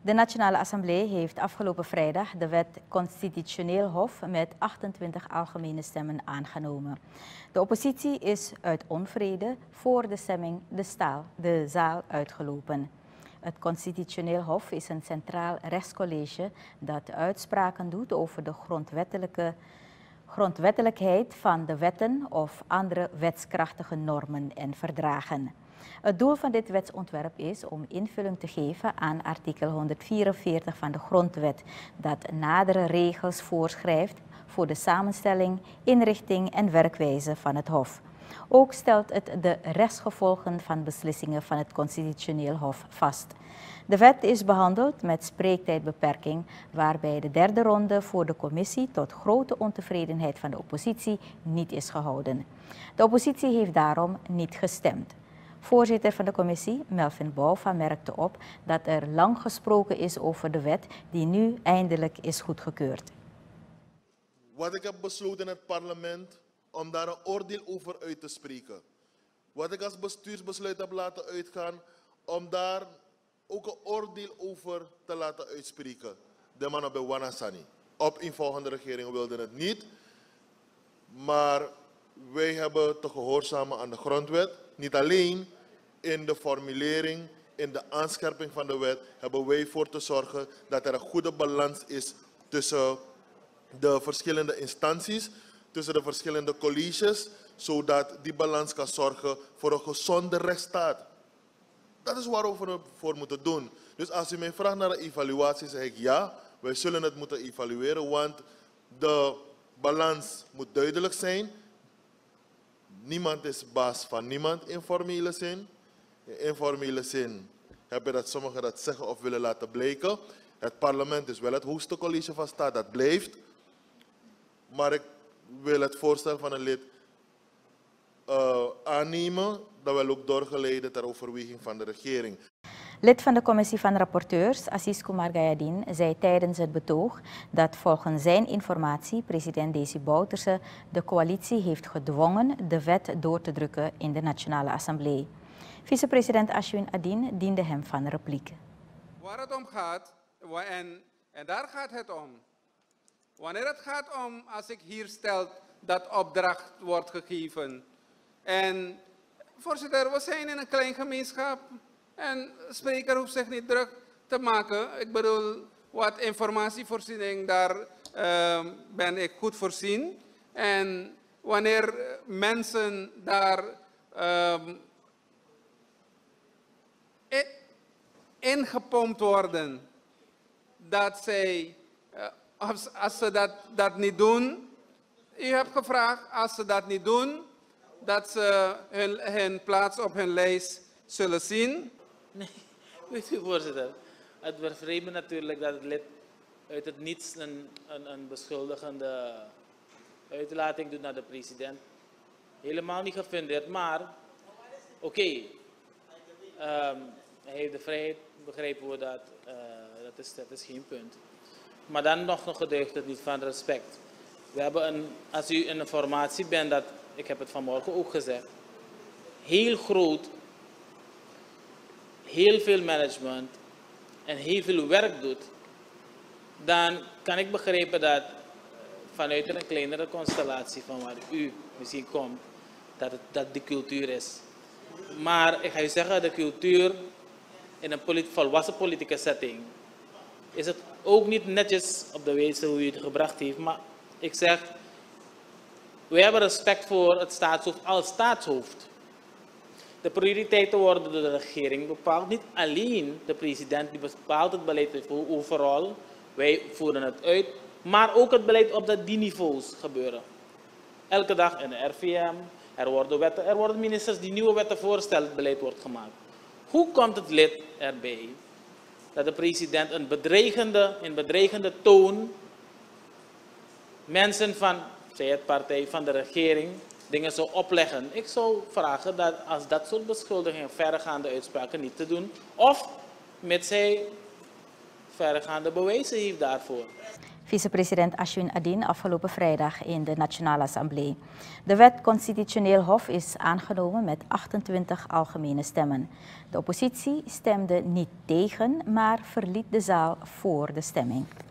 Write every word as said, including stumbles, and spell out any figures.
De Nationale Assemblée heeft afgelopen vrijdag de wet Constitutioneel Hof met achtentwintig algemene stemmen aangenomen. De oppositie is uit onvrede voor de stemming de, staal, de zaal uitgelopen. Het Constitutioneel Hof is een centraal rechtscollege dat uitspraken doet over de grondwettelijke, grondwettelijkheid van de wetten of andere wetskrachtige normen en verdragen. Het doel van dit wetsontwerp is om invulling te geven aan artikel honderdvierenveertig van de Grondwet, dat nadere regels voorschrijft voor de samenstelling, inrichting en werkwijze van het Hof. Ook stelt het de rechtsgevolgen van beslissingen van het Constitutioneel Hof vast. De wet is behandeld met spreektijdbeperking, waarbij de derde ronde voor de commissie tot grote ontevredenheid van de oppositie niet is gehouden. De oppositie heeft daarom niet gestemd. Voorzitter van de commissie, Melvin Bouva, merkte op dat er lang gesproken is over de wet die nu eindelijk is goedgekeurd. Wat ik heb besloten in het parlement om daar een oordeel over uit te spreken. Wat ik als bestuursbesluit heb laten uitgaan om daar ook een oordeel over te laten uitspreken. De man op de Wanasani. Op een volgende regering wilde het niet. Maar wij hebben te gehoorzamen aan de grondwet. Niet alleen in de formulering, in de aanscherping van de wet, hebben wij voor te zorgen dat er een goede balans is tussen de verschillende instanties, tussen de verschillende colleges, zodat die balans kan zorgen voor een gezonde rechtsstaat. Dat is waarover we voor moeten doen. Dus als u mij vraagt naar een evaluatie, zeg ik ja, wij zullen het moeten evalueren, want de balans moet duidelijk zijn. Niemand is baas van niemand in formele zin. In informele zin heb je dat sommigen dat zeggen of willen laten blijken. Het parlement is wel het hoogste college van staat, dat blijft. Maar ik wil het voorstel van een lid uh, aannemen, dat wel ook doorgeleid ter overweging van de regering. Lid van de commissie van rapporteurs, Assis Kumar Gayadin, zei tijdens het betoog dat volgens zijn informatie president Desi Bouterse de coalitie heeft gedwongen de wet door te drukken in de Nationale Assemblée. Vicepresident Ashwin Adin diende hem van repliek. Waar het om gaat, en, en daar gaat het om. Wanneer het gaat om, als ik hier stel dat opdracht wordt gegeven. En voorzitter, we zijn in een klein gemeenschap. En de spreker hoeft zich niet druk te maken. Ik bedoel, wat informatievoorziening, daar uh, ben ik goed voorzien. En wanneer mensen daar uh, ingepompt worden, dat zij, uh, als, als ze dat, dat niet doen, u hebt gevraagd, als ze dat niet doen, dat ze hun, hun plaats op hun lijst zullen zien. Nee, weet u voorzitter, het bevreemdt me natuurlijk dat het lid uit het niets een, een, een beschuldigende uitlating doet naar de president. Helemaal niet gefundeerd, maar oké, okay, um, hij heeft de vrijheid, begrijpen we dat, uh, dat, is, dat is geen punt. Maar dan nog, nog geduigt het niet van respect. We hebben een, als u in een formatie bent, dat, ik heb het vanmorgen ook gezegd, heel groot, heel veel management en heel veel werk doet, dan kan ik begrijpen dat vanuit een kleinere constellatie van waar u misschien komt, dat het dat de cultuur is. Maar ik ga u zeggen, de cultuur in een polit volwassen politieke setting is het ook niet netjes op de wijze hoe u het gebracht heeft. Maar ik zeg, we hebben respect voor het staatshoofd als staatshoofd. De prioriteiten worden door de regering bepaald. Niet alleen de president die bepaalt het beleid overal. Wij voeren het uit. Maar ook het beleid op de die niveaus gebeuren. Elke dag in de R V M. Er worden, wetten, er worden ministers die nieuwe wetten voorstellen. Het beleid wordt gemaakt. Hoe komt het lid erbij dat de president een bedreigende, in bedreigende toon mensen van, zij het partij, van de regering dingen zou opleggen? Ik zou vragen dat als dat soort beschuldigingen, verregaande uitspraken niet te doen, of met zij verregaande bewijzen heeft daarvoor. vicepresident Ashwin Adin afgelopen vrijdag in de Nationale Assemblée. De wet Constitutioneel Hof is aangenomen met achtentwintig algemene stemmen. De oppositie stemde niet tegen, maar verliet de zaal voor de stemming.